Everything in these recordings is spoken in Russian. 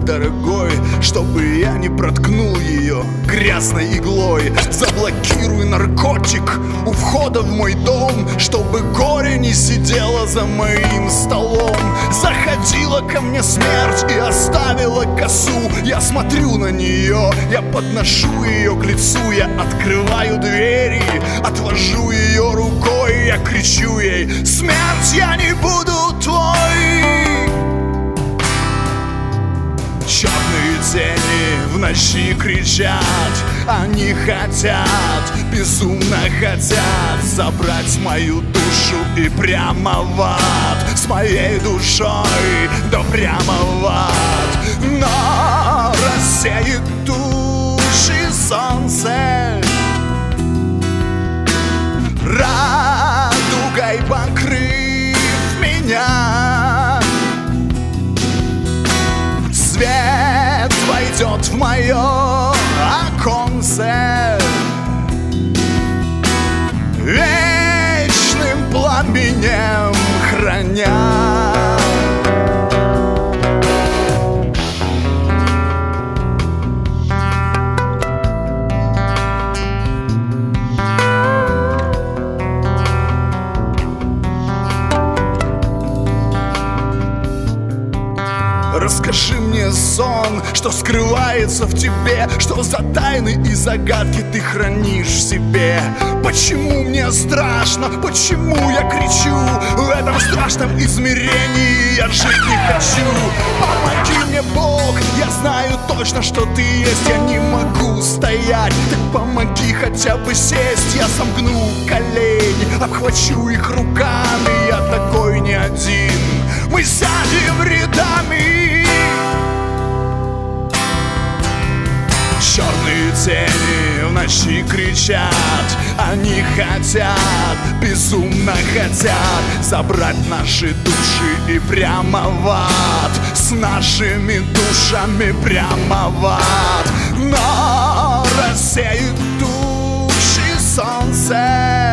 дорогой, чтобы я не проткнул ее грязной иглой. Заблокируй наркотик у входа в мой дом, чтобы горе не сидело за моим столом. Заходила ко мне смерть и оставила косу. Я смотрю на нее, я подношу ее к лицу. Я открываю двери, отвожу ее рукой. Я кричу ей: смерть, я не буду твой. Черные тени в ночи кричат, они хотят, безумно хотят забрать мою душу и прямо в ад. С моей душой, да прямо в ад. Но рассеет души солнце, радугой покрыв меня. Свет войдет в мое оконце, вечным пламенем храня. Расскажи мне, сон, что скрывается в тебе, что за тайны и загадки ты хранишь в себе. Почему мне страшно, почему я кричу? В этом страшном измерении я жить не хочу. Помоги мне, Бог, я знаю точно, что ты есть. Я не могу стоять, так помоги хотя бы сесть. Я сомкну колени, обхвачу их руками. Я такой не один, мы сядем рядами. Черные тени в ночи кричат, они хотят, безумно хотят забрать наши души и прямо в ад. С нашими душами прямо в ад. Но рассеют души солнце,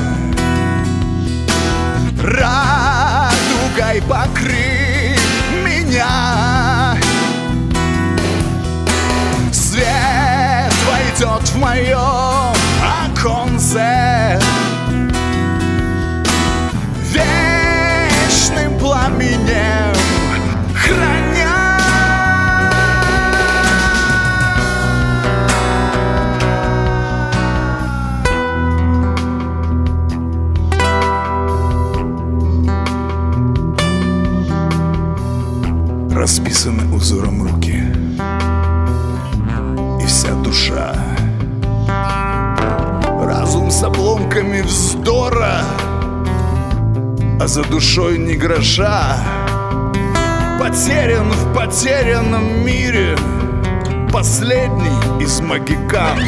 радугой покрыв меня. Свет войдет в мое оконце, вечным пламенем храня. Расписаны узором руки и вся душа. Разум с обломками вздора, а за душой ни гроша. Потерян в потерянном мире, последний из могикан.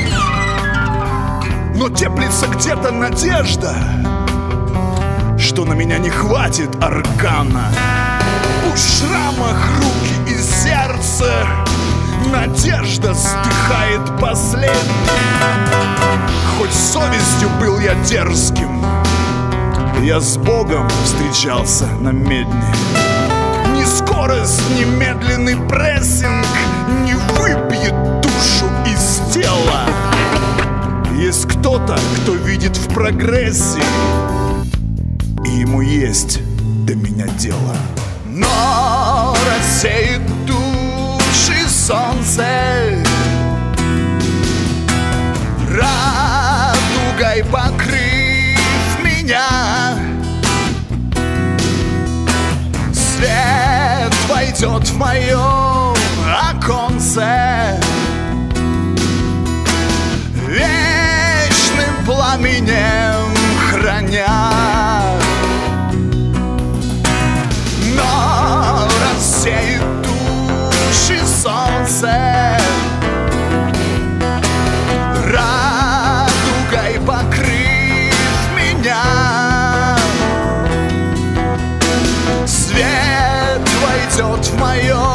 Но теплится где-то надежда, что на меня не хватит аркана. Пусть в шрамах руки и сердце надежда стыхает последней. Хоть совестью был я дерзким, я с Богом встречался на медне. Ни скорость, ни медленный прессинг не выбьет душу из тела. Есть кто-то, кто видит в прогрессе, и ему есть до меня дело. Но рассеет души солнце, радугой покрыв меня. Свет войдет в мое оконце, вечным пламенем храня. Но рассеет души солнце, радугой покрыв меня. Свет войдет в мое